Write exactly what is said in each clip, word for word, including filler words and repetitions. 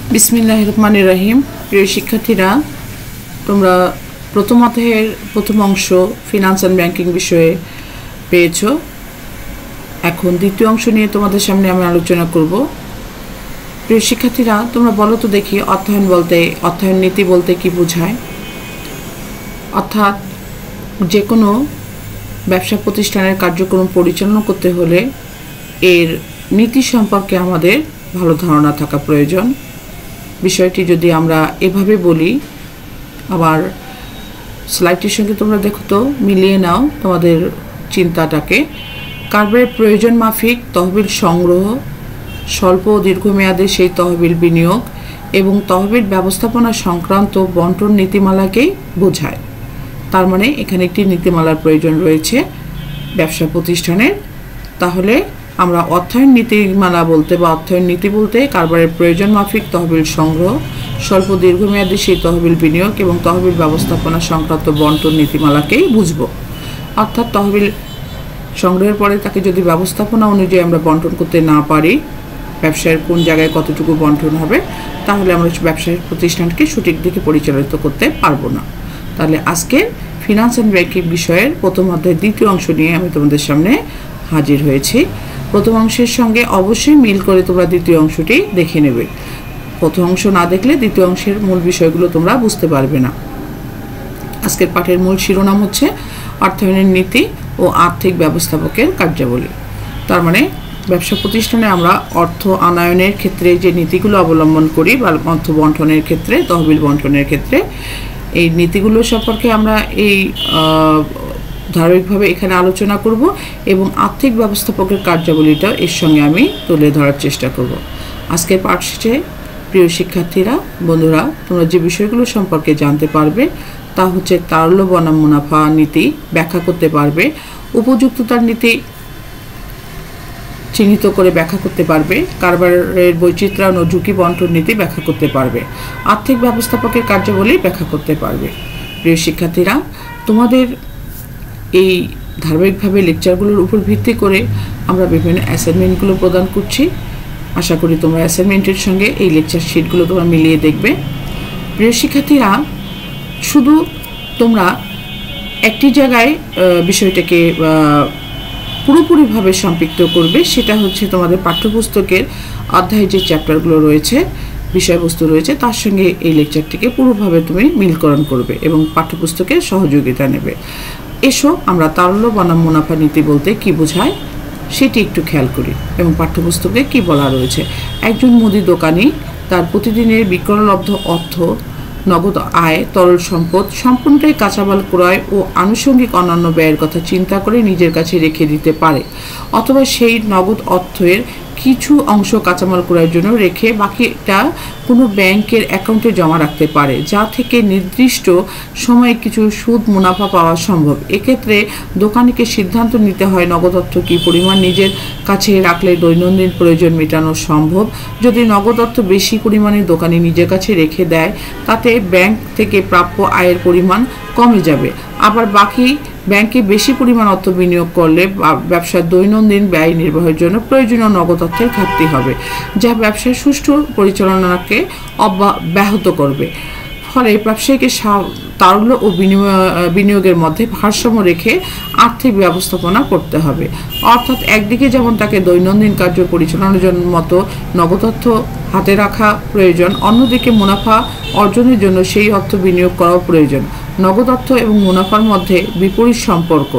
বিসমিল্লাহির রহমানির রহিম। প্রিয় শিক্ষার্থীরা, তোমরা প্রথম অধ্যায়ের প্রথম অংশ ফিনান্স অ্যান্ড ব্যাংকিং বিষয়ে পেয়েছ। এখন দ্বিতীয় অংশ নিয়ে তোমাদের সামনে আমি আলোচনা করব। প্রিয় শিক্ষার্থীরা, তোমরা বলো তো দেখি, অর্থায়ন বলতে অর্থায়ন নীতি বলতে কি বোঝায়? অর্থাৎ যে কোনো ব্যবসা প্রতিষ্ঠানের কার্যক্রম পরিচালনা করতে হলে এর নীতি সম্পর্কে আমাদের ভালো ধারণা থাকা প্রয়োজন। বিষয়টি যদি আমরা এভাবে বলি, আবার স্লাইডটির সঙ্গে তোমরা দেখো তো, মিলিয়ে নাও তোমাদের চিন্তাটাকে। কারবারের প্রয়োজন মাফিক তহবিল সংগ্রহ, স্বল্প ও দীর্ঘমেয়াদে সেই তহবিল বিনিয়োগ এবং তহবিল ব্যবস্থাপনা সংক্রান্ত বন্টন নীতিমালাকেই বোঝায়। তার মানে এখানে একটি নীতিমালার প্রয়োজন রয়েছে ব্যবসা প্রতিষ্ঠানের। তাহলে আমরা অর্থায়ন নীতিমালা বলতে বা অর্থায়ন নীতি বলতে কারবারের প্রয়োজন মাফিক তহবিল সংগ্রহ, স্বল্প দীর্ঘমেয়াদী সেই তহবিল বিনিয়োগ এবং তহবিল ব্যবস্থাপনা সংক্রান্ত বন্টন নীতিমালাকেই বুঝব। অর্থাৎ তহবিল সংগ্রহের পরে তাকে যদি ব্যবস্থাপনা অনুযায়ী আমরা বন্টন করতে না পারি, ব্যবসায়ের কোন জায়গায় কতটুকু বন্টন হবে, তাহলে আমরা ব্যবসায়িক প্রতিষ্ঠানকে সঠিক দিকে পরিচালিত করতে পারবো না। তাহলে আজকে ফিনান্স অ্যান্ড ব্যাংকিং বিষয়ের প্রথম অধ্যায়ের দ্বিতীয় অংশ নিয়ে আমি তোমাদের সামনে হাজির হয়েছি। প্রথম অংশের সঙ্গে অবশ্যই মিল করে তোমরা দ্বিতীয় অংশটি দেখে নেবে। প্রথম অংশ না দেখলে দ্বিতীয় অংশের মূল বিষয়গুলো তোমরা বুঝতে পারবে না। আজকের পাঠের মূল শিরোনাম হচ্ছে অর্থায়নের নীতি ও আর্থিক ব্যবস্থাপকের কার্যাবলী। তার মানে ব্যবসা প্রতিষ্ঠানে আমরা অর্থ আনয়নের ক্ষেত্রে যে নীতিগুলো অবলম্বন করি বা অর্থ বন্টনের ক্ষেত্রে, তহবিল বন্টনের ক্ষেত্রে, এই নীতিগুলো সম্পর্কে আমরা এই ধারাবাহিকভাবে এখানে আলোচনা করব এবং আর্থিক ব্যবস্থাপকের কার্যাবলীটা এর সঙ্গে আমি তুলে ধরার চেষ্টা করব। আজকের পাঠ শেষে প্রিয় শিক্ষার্থীরা, বন্ধুরা, তোমরা যে বিষয়গুলো সম্পর্কে জানতে পারবে তা হচ্ছে তারল্য বনাম মুনাফা নীতি ব্যাখ্যা করতে পারবে, উপযুক্ততার নীতি চিহ্নিত করে ব্যাখ্যা করতে পারবে, কারবারের বৈচিত্র্যায়ন ও ঝুঁকি বন্টন নীতি ব্যাখ্যা করতে পারবে, আর্থিক ব্যবস্থাপকের কার্যাবলী ব্যাখ্যা করতে পারবে। প্রিয় শিক্ষার্থীরা, তোমাদের এই ধারাবাহিকভাবে লেকচারগুলোর উপর ভিত্তি করে আমরা বিভিন্ন অ্যাসাইনমেন্টগুলো প্রদান করছি। আশা করি তোমরা অ্যাসাইনমেন্টের সঙ্গে এই লেকচার শিটগুলো তোমরা মিলিয়ে দেখবে। প্রিয় শিক্ষার্থীরা, শুধু তোমরা একটি জায়গায় বিষয়টাকে পুরোপুরিভাবে সম্পৃক্ত করবে, সেটা হচ্ছে তোমাদের পাঠ্যপুস্তকের অধ্যায়ে যে চ্যাপ্টারগুলো রয়েছে, বিষয়বস্তু রয়েছে, তার সঙ্গে এই লেকচারটিকে পুরোভাবে তুমি মিলকরণ করবে এবং পাঠ্যপুস্তকের সহযোগিতা নেবে। এসো আমরা তারল্য বনাম মুনাফা নীতি বলতে কি বোঝায় সেটি একটু খেয়াল করি এবং পাঠ্যপুস্তকে কি বলা রয়েছে। একজন মুদি দোকানি তার প্রতিদিনের বিক্রয়লব্ধ অর্থ, নগদ আয়, তরল সম্পদ সম্পূর্ণটাই কাঁচামাল ক্রয় ও আনুষঙ্গিক অন্যান্য ব্যয়ের কথা চিন্তা করে নিজের কাছে রেখে দিতে পারে, অথবা সেই নগদ অর্থের কিছু অংশ কাঁচামাল ক্রয়ের জন্য রেখে বাকিটা কোনো ব্যাংকের অ্যাকাউন্টে জমা রাখতে পারে, যা থেকে নির্দিষ্ট সময়ে কিছু সুদ মুনাফা পাওয়া সম্ভব। এক্ষেত্রে দোকানিকে সিদ্ধান্ত নিতে হয় নগদ অর্থ কী পরিমাণ নিজের কাছে রাখলে দৈনন্দিন প্রয়োজন মেটানো সম্ভব। যদি নগদ অর্থ বেশি পরিমাণে দোকানি নিজের কাছে রেখে দেয়, তাতে ব্যাংক থেকে প্রাপ্য আয়ের পরিমাণ কমে যাবে। আবার বাকি ব্যাংকে বেশি পরিমাণ অর্থ বিনিয়োগ করলে ব্যবসার দৈনন্দিন ব্যয় নির্বাহের জন্য প্রয়োজনীয় নগদ অর্থের ঘাটতি হবে, যা ব্যবসার সুষ্ঠু পরিচালনাকে ব্যাহত করবে। ফলে ব্যবসায়ীকে তারল্য ও বিনিয়োগের মধ্যে ভারসাম্য রেখে আর্থিক ব্যবস্থাপনা করতে হবে। অর্থাৎ একদিকে যেমন তাকে দৈনন্দিন কার্য পরিচালনার জন্য মতো নগদ অর্থ হাতে রাখা প্রয়োজন, অন্যদিকে মুনাফা অর্জনের জন্য সেই অর্থ বিনিয়োগ করাও প্রয়োজন। নগদ অর্থ এবং মুনাফার মধ্যে বিপরীত সম্পর্ক।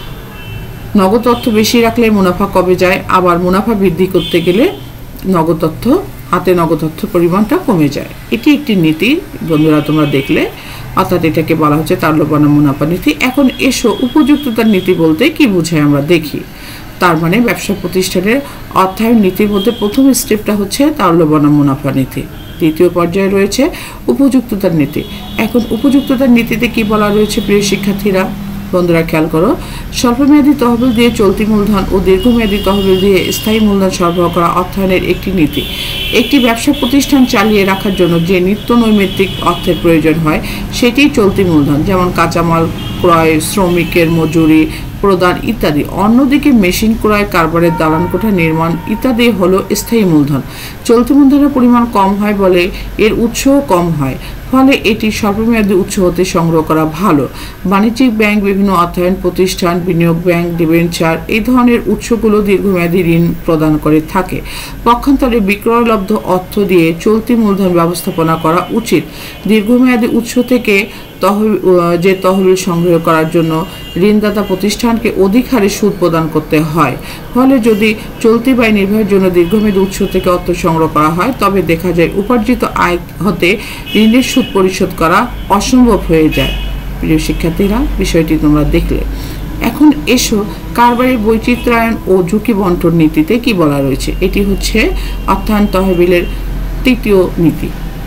নগদ অর্থ বেশি রাখলে মুনাফা কমে যায়, আবার মুনাফা বৃদ্ধি করতে গেলে নগদ অর্থ হাতে নগদ অর্থ পরিমাণটা কমে যায়। এটি একটি নীতি, বন্ধুরা, তোমরা দেখলে। অর্থাৎ এটাকে বলা হচ্ছে তারল্য বনাম মুনাফা নীতি। এখন এসো উপযুক্ততার নীতি বলতে কি বোঝায় আমরা দেখি। তার মানে ব্যবসা প্রতিষ্ঠানের অর্থায়ন নীতির মধ্যে প্রথম স্টেপটা হচ্ছে তারল্য বনাম মুনাফা নীতি। দ্বিতীয় পর্যায়ে রয়েছে উপযুক্ততার নীতি। এখন উপযুক্ততার নীতিতে কি বলা রয়েছে প্রিয় শিক্ষার্থীরা, বন্ধুরা খেয়াল করো। স্বল্পমেয়াদী তহবিল দিয়ে চলতি মূলধন ও দীর্ঘমেয়াদী তহবিল দিয়ে স্থায়ী মূলধন সরবরাহ করা অর্থায়নের একটি নীতি। একটি ব্যবসা প্রতিষ্ঠান চালিয়ে রাখার জন্য যে নিত্য নৈমিত্তিক অর্থের প্রয়োজন হয়, সেটি চলতি মূলধন, যেমন কাঁচামাল ক্রয়, শ্রমিকের মজুরি, প্রদান ইত্যাদি। অন্যদিকে মেশিন ক্রয়, কারবারের দালান কোঠা নির্মাণ ইত্যাদি হলো স্থায়ী মূলধন। চলতি মূলধনের পরিমাণ কম হয় বলে এর উৎসও কম হয়, ফলে এটি স্বল্পমেয়াদী উৎস হতে সংগ্রহ করা ভালো। বাণিজ্যিক ব্যাংক, বিভিন্ন অর্থায়ন প্রতিষ্ঠান, বিনিয়োগ ব্যাংক, ডিবেঞ্চার এই ধরনের উৎসগুলো দীর্ঘমেয়াদী ঋণ প্রদান করে থাকে। পক্ষান্তরে বিক্রয়লব্ধ অর্থ দিয়ে চলতি মূলধন ব্যবস্থাপনা করা উচিত। দীর্ঘমেয়াদী উৎস থেকে তহবিল যে তহবিল সংগ্রহ করার জন্য ঋণদাতা প্রতিষ্ঠানকে অধিক হারে সুদ প্রদান করতে হয়। ফলে যদি চলতি ব্যয় নির্বাহের জন্য দীর্ঘমেয়াদী উৎস থেকে অর্থ সংগ্রহ করা হয়, তবে দেখা যায় উপার্জিত আয় হতে ঋণের সুদ পরিশোধ করা অসম্ভব হয়ে যায়। প্রিয় শিক্ষার্থীরা, বিষয়টি তোমরা দেখলে। এখন এসো কারবারের বৈচিত্র্যায়ন ও ঝুঁকি বন্টন নীতিতে কি বলা রয়েছে। এটি হচ্ছে অর্থায়ন তহবিলের তৃতীয় নীতি।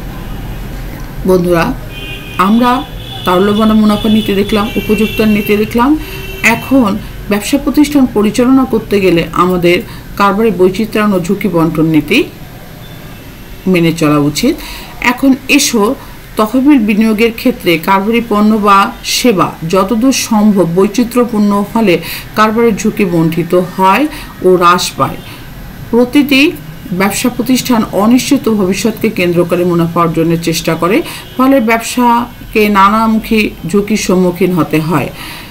বন্ধুরা, আমরা তারল্য বনাম মুনাফা নীতি দেখলাম, উপযুক্তার নীতি দেখলাম। এখন ব্যবসা প্রতিষ্ঠান পরিচালনা করতে গেলে আমাদের কারবারের বৈচিত্র্যায়ন ও ঝুঁকি বন্টন নীতি মেনে চলা উচিত। এখন এসো তহবিল বিনিয়োগের ক্ষেত্রে কারবারি পণ্য বা সেবা যতদূর সম্ভব বৈচিত্র্যপূর্ণ হলে কারবারের ঝুঁকি বণ্টিত হয় ও হ্রাস পায়। প্রতিটি ব্যবসা প্রতিষ্ঠান অনিশ্চিত ভবিষ্যৎকে কেন্দ্র করে মুনাফা অর্জনের চেষ্টা করে, ফলে ব্যবসাকে নানামুখী ঝুঁকির সম্মুখীন হতে হয়।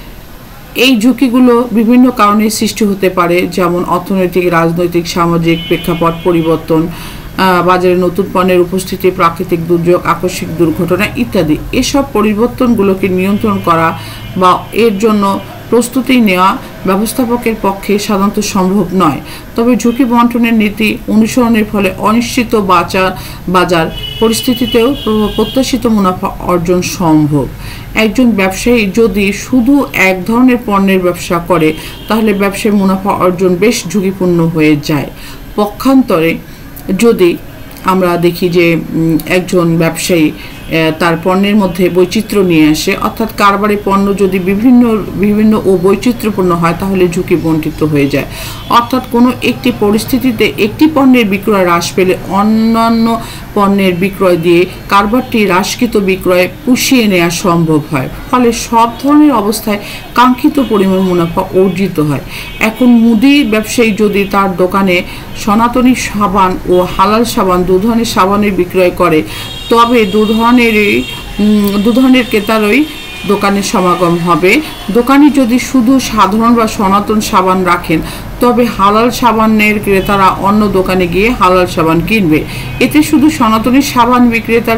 এই ঝুঁকিগুলো বিভিন্ন কারণে সৃষ্টি হতে পারে, যেমন অর্থনৈতিক, রাজনৈতিক, সামাজিক প্রেক্ষাপট পরিবর্তন, বাজারে নতুন পণ্যের উপস্থিতি, প্রাকৃতিক দুর্যোগ, আকস্মিক দুর্ঘটনা ইত্যাদি। এসব পরিবর্তনগুলোকে নিয়ন্ত্রণ করা বা এর জন্য প্রস্তুতি নেওয়া ব্যবস্থাপকের পক্ষে সাধারণত সম্ভব নয়। তবে ঝুঁকি বন্টনের নীতি অনুসরণের ফলে অনিশ্চিত বাজার বাজার পরিস্থিতিতেও প্রত্যাশিত মুনাফা অর্জন সম্ভব। একজন ব্যবসায়ী যদি শুধু এক ধরনের পণ্যের ব্যবসা করে, তাহলে ব্যবসায় মুনাফা অর্জন বেশ ঝুঁকিপূর্ণ হয়ে যায়। পক্ষান্তরে যদি আমরা দেখি যে একজন ব্যবসায়ী তার পণ্যের মধ্যে বৈচিত্র্য নিয়ে আসে, অর্থাৎ কারবারি পণ্য যদি বিভিন্ন বিভিন্ন ও বৈচিত্র্যপূর্ণ হয়, তাহলে ঝুঁকি বণ্টিত হয়ে যায়। অর্থাৎ কোনো একটি পরিস্থিতিতে একটি পণ্যের বিক্রয় হ্রাস পেলে অন্যান্য পণ্যের বিক্রয় দিয়ে কারবারটি হ্রাসকৃত বিক্রয়ে পুষিয়ে নেওয়া সম্ভব হয়। ফলে সব ধরনের অবস্থায় কাঙ্ক্ষিত পরিমাণ মুনাফা অর্জিত হয়। এখন মুদি ব্যবসায়ী যদি তার দোকানে সনাতনী সাবান ও হালাল সাবান দু ধরনের সাবানের বিক্রয় করে, তবে দু ধরনেরই দু ধরনের ক্রেতারই দোকানের সমাগম হবে। দোকানি যদি শুধু সাধারণ বা সনাতন সাবান রাখেন, তবে হালাল সাবানের ক্রেতারা অন্য দোকানে গিয়ে হালাল সাবান কিনবে। এতে শুধু সনাতনী সাবান বিক্রেতার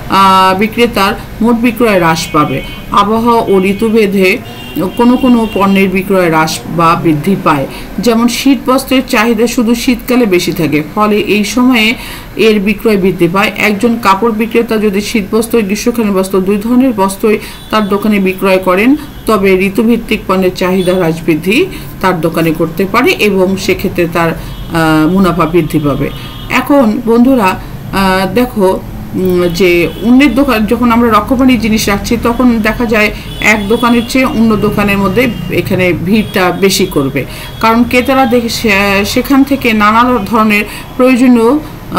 বিক্রেতার মোট বিক্রয় হ্রাস পাবে। আবহাওয়া ও ঋতুভেদে কোনো কোনো পণ্যের বিক্রয় হ্রাস বা বৃদ্ধি পায়, যেমন শীত বস্ত্রের চাহিদা শুধু শীতকালে বেশি থাকে, ফলে এই সময়ে এর বিক্রয় বৃদ্ধি পায়। একজন কাপড় বিক্রেতা যদি শীত বস্ত্র, গ্রীষ্মকালীন বস্ত্র দুই ধরনের বস্ত্রই তার দোকানে বিক্রয় করেন, তবে ঋতুভিত্তিক পণ্যের চাহিদা হ্রাস বৃদ্ধি তার দোকানে করতে পারে এবং সেক্ষেত্রে তার মুনাফা বৃদ্ধি পাবে। এখন বন্ধুরা দেখো যে অন্যের দোকান যখন আমরা রকমারি জিনিস রাখছি, তখন দেখা যায় এক দোকানের চেয়ে অন্য দোকানের মধ্যে এখানে ভিড়টা বেশি করবে, কারণ ক্রেতারা দেখে সেখান থেকে নানা ধরনের প্রয়োজনীয়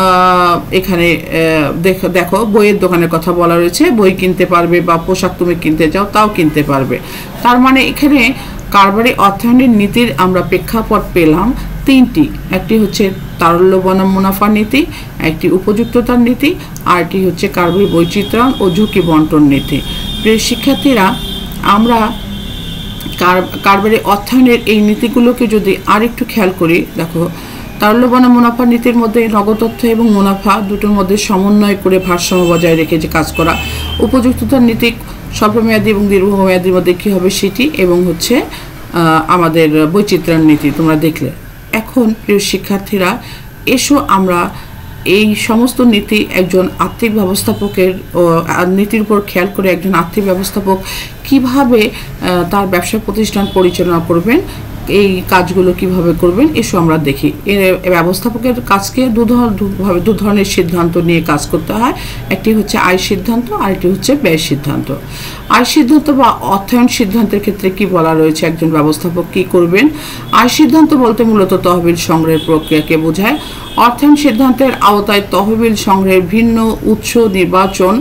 এখানে দেখো দেখো বইয়ের দোকানের কথা বলা রয়েছে, বই কিনতে পারবে বা পোশাক তুমি কিনতে যাও তাও কিনতে পারবে। তার মানে এখানে কারবারি অর্থায়নের নীতির আমরা প্রেক্ষাপট পেলাম তিনটি। একটি হচ্ছে তারল্য বনাম মুনাফা নীতি, একটি উপযুক্ততার নীতি, আর একটি হচ্ছে কারবারি বৈচিত্র্যায়ন ও ঝুঁকি বন্টন নীতি। প্রিয় শিক্ষার্থীরা, আমরা কারবারি অর্থায়নের এই নীতিগুলোকে যদি আরেকটু খেয়াল করি, দেখো তারল্য বনাম মুনাফা নীতির মধ্যে নগদ অর্থ এবং মুনাফা দুটোর মধ্যে সমন্বয় করে ভারসাম্য বজায় রেখে যে কাজ করা। উপযুক্ততার নীতি স্বল্পমেয়াদী এবং দীর্ঘমেয়াদীর মধ্যে কী হবে সেটি, এবং হচ্ছে আমাদের বৈচিত্র্যায়ন নীতি তোমরা দেখলে। এখন প্রিয় শিক্ষার্থীরা, এসো আমরা এই সমস্ত নীতি একজন আর্থিক ব্যবস্থাপকের নীতির উপর খেয়াল করে একজন আর্থিক ব্যবস্থাপক কিভাবে তার ব্যবসা প্রতিষ্ঠান পরিচালনা করবেন, এই কাজগুলো কিভাবে করবেন, এসো আমরা দেখি। ব্যবস্থাপকের কাজকে দু ধরনের দু ধরনের সিদ্ধান্ত নিয়ে কাজ করতে হয়। একটি হচ্ছে আয় সিদ্ধান্ত, আর একটি হচ্ছে ব্যয় সিদ্ধান্ত। আয় সিদ্ধান্ত বা অর্থায়ন সিদ্ধান্তের ক্ষেত্রে কি বলা রয়েছে, একজন ব্যবস্থাপক কি করবেন। আয় সিদ্ধান্ত বলতে মূলত তহবিল সংগ্রহের প্রক্রিয়াকে বোঝায়। অর্থায়ন সিদ্ধান্তের আওতায় তহবিল সংগ্রহের ভিন্ন উৎস নির্বাচন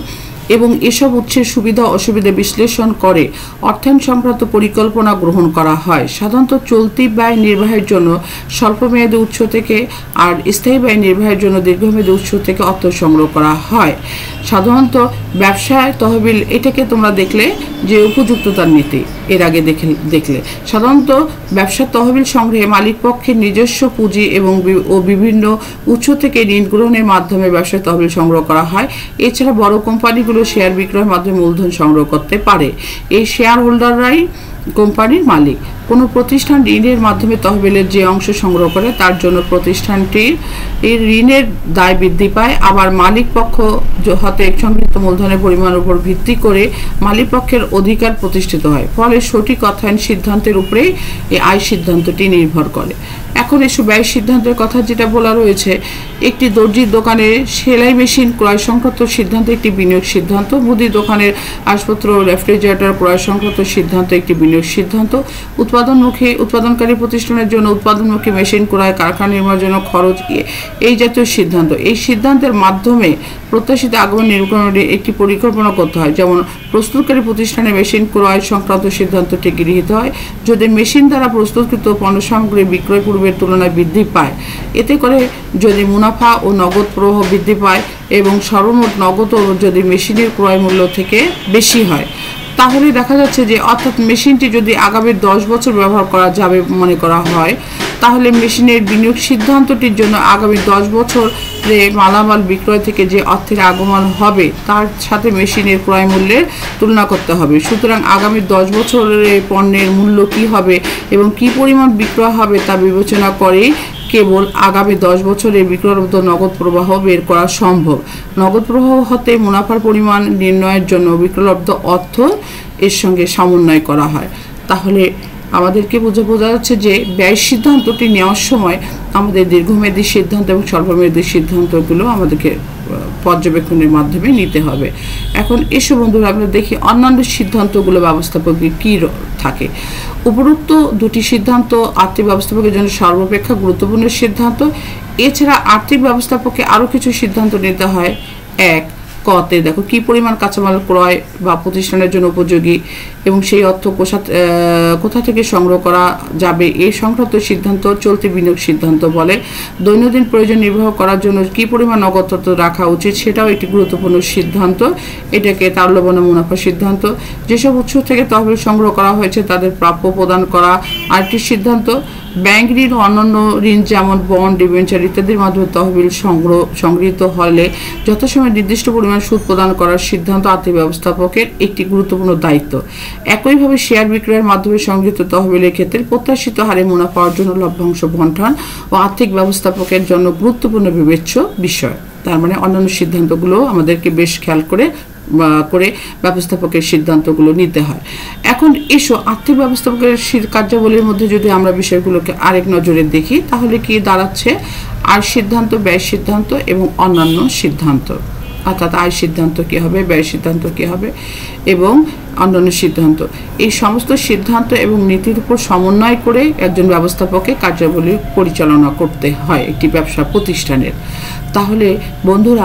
এবং এসব উৎসের সুবিধা অসুবিধা বিশ্লেষণ করে অর্থায়ন সংক্রান্ত পরিকল্পনা গ্রহণ করা হয়। সাধারণত চলতি ব্যয় নির্বাহের জন্য স্বল্পমেয়াদী উৎস থেকে আর স্থায়ী ব্যয় নির্বাহের জন্য দীর্ঘমেয়াদী উৎস থেকে অর্থ সংগ্রহ করা হয়। সাধারণত ব্যবসায় তহবিল, এটাকে তোমরা দেখলে যে উপযুক্ততার নীতি এর আগে দেখে দেখলে সাধারণত ব্যবসার তহবিল সংগ্রহে মালিক পক্ষের নিজস্ব পুঁজি এবং ও বিভিন্ন উৎস থেকে ঋণ গ্রহণের মাধ্যমে ব্যবসায় তহবিল সংগ্রহ করা হয়। এছাড়া বড় কোম্পানিগুলো শেয়ার বিক্রয়ের মাধ্যমে মূলধন সংগ্রহ করতে পারে। এই শেয়ার হোল্ডাররাই কোম্পানির মালিক। কোনো প্রতিষ্ঠান ঋণের মাধ্যমে তহবিলের যে অংশ সংগ্রহ করে তার জন্য প্রতিষ্ঠানটির এই ঋণের দায় বৃদ্ধি পায়। আবার মালিক পক্ষ হাতে সংগৃহীত মূলধনের পরিমাণের উপর ভিত্তি করে মালিক পক্ষের অধিকার প্রতিষ্ঠিত হয়। ফলে সঠিক অর্থায়ন সিদ্ধান্তের উপরেই এই আয় সিদ্ধান্তটি নির্ভর করে। এখন এসব ব্যয় সিদ্ধান্তের কথা যেটা বলা রয়েছে, একটি দর্জির দোকানে সেলাই মেশিন ক্রয় সংক্রান্ত সিদ্ধান্ত একটি বিনিয়োগ সিদ্ধান্ত, মুদির দোকানের আসপত্র রেফ্রিজারেটর ক্রয় সংক্রান্ত সিদ্ধান্ত একটি বিনিয়োগ সিদ্ধান্ত, উৎপাদনমুখী উৎপাদনকারী প্রতিষ্ঠানের জন্য উৎপাদনমুখী মেশিন ক্রয়, কারখানা নির্মাণের জন্য খরচ, এই জাতীয় সিদ্ধান্ত। এই সিদ্ধান্তের মাধ্যমে প্রত্যাশিত আগমন নির্গমনের একটি পরিকল্পনা করতে হয়। যেমন প্রস্তুতকারী প্রতিষ্ঠানে মেশিন ক্রয় সংক্রান্ত সিদ্ধান্তটি গৃহীত হয় যদি মেশিন দ্বারা প্রস্তুতকৃত পণ্য সামগ্রী বিক্রয় পূর্বের তুলনায় বৃদ্ধি পায়। এতে করে যদি মুনাফা ও নগদ প্রবাহ বৃদ্ধি পায় এবং সর্বমোট নগদ যদি মেশিনের ক্রয় মূল্য থেকে বেশি হয়, তাহলে দেখা যাচ্ছে যে অর্থাৎ মেশিনটি যদি আগামী দশ বছর ব্যবহার করা যাবে মনে করা হয়, তাহলে মেশিনের বিনিয়োগ সিদ্ধান্তটির জন্য আগামী দশ বছরে মালামাল বিক্রয় থেকে যে অর্থের আগমন হবে তার সাথে মেশিনের ক্রয় মূল্যের তুলনা করতে হবে। সুতরাং আগামী দশ বছরে পণ্যের মূল্য কি হবে এবং কি পরিমাণ বিক্রয় হবে তা বিবেচনা করেই কেবল আগামী দশ বছরে বিক্রয়লব্ধ নগদ প্রবাহ বের করা সম্ভব। নগদ প্রবাহ হতে মুনাফার পরিমাণ নির্ণয়ের জন্য বিক্রয়লব্ধ অর্থ এর সঙ্গে সমন্বয় করা হয়। তাহলে আমাদেরকে বোঝা বোঝা যাচ্ছে যে ব্যয় সিদ্ধান্তটি নেওয়ার সময় আমাদের দীর্ঘমেয়াদী সিদ্ধান্ত এবং স্বল্পমেয়াদী সিদ্ধান্তগুলো আমাদেরকে পর্যবেক্ষণের মাধ্যমে নিতে হবে। এখন এসব বন্ধুরা আমরা দেখি অন্যান্য সিদ্ধান্তগুলো ব্যবস্থাপকের কী থাকে। উপরোক্ত দুটি সিদ্ধান্ত আর্থিক ব্যবস্থাপকের জন্য সর্বাপেক্ষা গুরুত্বপূর্ণ সিদ্ধান্ত। এছাড়া আর্থিক ব্যবস্থাপকে আরও কিছু সিদ্ধান্ত নিতে হয়। এক, কতে দেখো কি পরিমাণ কাঁচামাল ক্রয় বা প্রতিষ্ঠানের জন্য উপযোগী এবং সেই অর্থ কোথা কোথা থেকে সংগ্রহ করা যাবে এই সংক্রান্ত সিদ্ধান্ত চলতি বিনিয়োগ সিদ্ধান্ত বলে। দৈনন্দিন প্রয়োজন নির্বাহ করার জন্য কি পরিমাণ নগদ তথ্য রাখা উচিত সেটাও একটি গুরুত্বপূর্ণ সিদ্ধান্ত। এটাকে তারল্যবনা মুনাফা সিদ্ধান্ত। যেসব উৎস থেকে তহবিল সংগ্রহ করা হয়েছে তাদের প্রাপ্য প্রদান করা আরেকটি সিদ্ধান্ত। ব্যাংক ঋণ ও অন্যান্য ঋণ যেমন বন্ড, ডিবেঞ্চার ইত্যাদির মাধ্যমে তহবিল সংগ্রহ সংগৃহীত হলে যথাসময়ে নির্দিষ্ট পরিমাণ সুদ প্রদান করার সিদ্ধান্ত আর্থিক ব্যবস্থাপকের একটি গুরুত্বপূর্ণ দায়িত্ব। একইভাবে শেয়ার বিক্রয়ের মাধ্যমে সংগৃহীত তহবিলের ক্ষেত্রে প্রত্যাশিত হারে মুনাফা অর্জন, লভ্যাংশ বণ্টন ও আর্থিক ব্যবস্থাপকের জন্য গুরুত্বপূর্ণ বিবেচ্য বিষয়। তার মানে অন্যান্য সিদ্ধান্তগুলো আমাদেরকে বেশ খেয়াল করে করে ব্যবস্থাপকের সিদ্ধান্তগুলো নিতে হয়। এখন এসো আর্থিক ব্যবস্থাপকের কার্যাবলীর মধ্যে যদি আমরা বিষয়গুলোকে আরেক নজরে দেখি তাহলে কি দাঁড়াচ্ছে আয় সিদ্ধান্ত, ব্যয় সিদ্ধান্ত এবং অন্যান্য সিদ্ধান্ত। অর্থাৎ আয় সিদ্ধান্ত কী হবে, ব্যয় সিদ্ধান্ত কী হবে এবং অন্যান্য সিদ্ধান্ত। এই সমস্ত সিদ্ধান্ত এবং নীতির উপর সমন্বয় করে একজন ব্যবস্থাপকের কার্যাবলী পরিচালনা করতে হয় একটি ব্যবসা প্রতিষ্ঠানের। তাহলে বন্ধুরা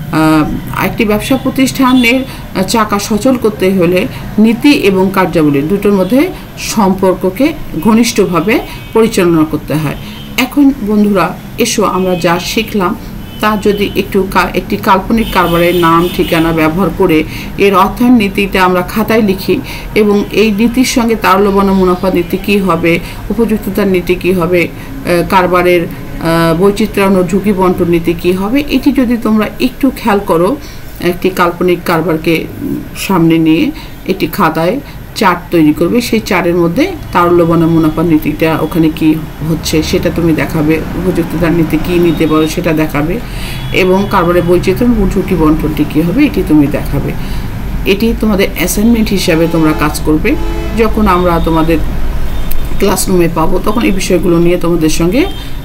একটি ব্যবসা প্রতিষ্ঠানের চাকা সচল করতে হলে নীতি এবং কার্যাবলী দুটোর মধ্যে সম্পর্ককে ঘনিষ্ঠভাবে পরিচালনা করতে হয়। এখন বন্ধুরা এসো আমরা যা শিখলাম তা যদি একটু একটি কাল্পনিক কারবারের নাম ঠিকানা ব্যবহার করে এর অর্থায়ন নীতিটা আমরা খাতায় লিখি এবং এই নীতির সঙ্গে তারল্যবনা মুনাফা নীতি কী হবে, উপযুক্ততার নীতি কী হবে, কারবারের বৈচিত্র্যায়ন ও ঝুঁকি বন্টন নীতি কী হবে, এটি যদি তোমরা একটু খেয়াল করো, একটি কাল্পনিক কারবারকে সামনে নিয়ে একটি খাতায় চার্ট তৈরি করবে, সেই চার্টের মধ্যে তারল্যবনা মুনাফা নীতিটা ওখানে কি হচ্ছে সেটা তুমি দেখাবে, উপযুক্ততার নীতি কী নিতে পারো সেটা দেখাবে এবং কারবারের বৈচিত্র্য ও ঝুঁকি বন্টনটি কী হবে এটি তুমি দেখাবে। এটি তোমাদের অ্যাসাইনমেন্ট হিসাবে তোমরা কাজ করবে। যখন আমরা তোমাদের ক্লাসরুমে পাবো তখন এই বিষয়গুলো নিয়ে তোমাদের সঙ্গে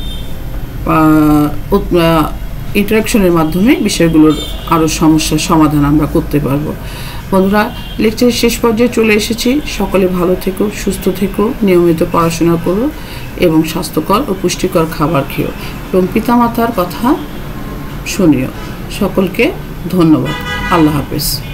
ইন্টারাকশনের মাধ্যমে বিষয়গুলোর আরও সমস্যার সমাধান আমরা করতে পারবো। বন্ধুরা লেকচারের শেষ পর্যায়ে চলে এসেছি। সকলে ভালো থেকো, সুস্থ থেকো, নিয়মিত পড়াশোনা করো এবং স্বাস্থ্যকর ও পুষ্টিকর খাবার খেও এবং পিতামাতার কথা শুনিও। সকলকে ধন্যবাদ। আল্লাহ হাফেজ।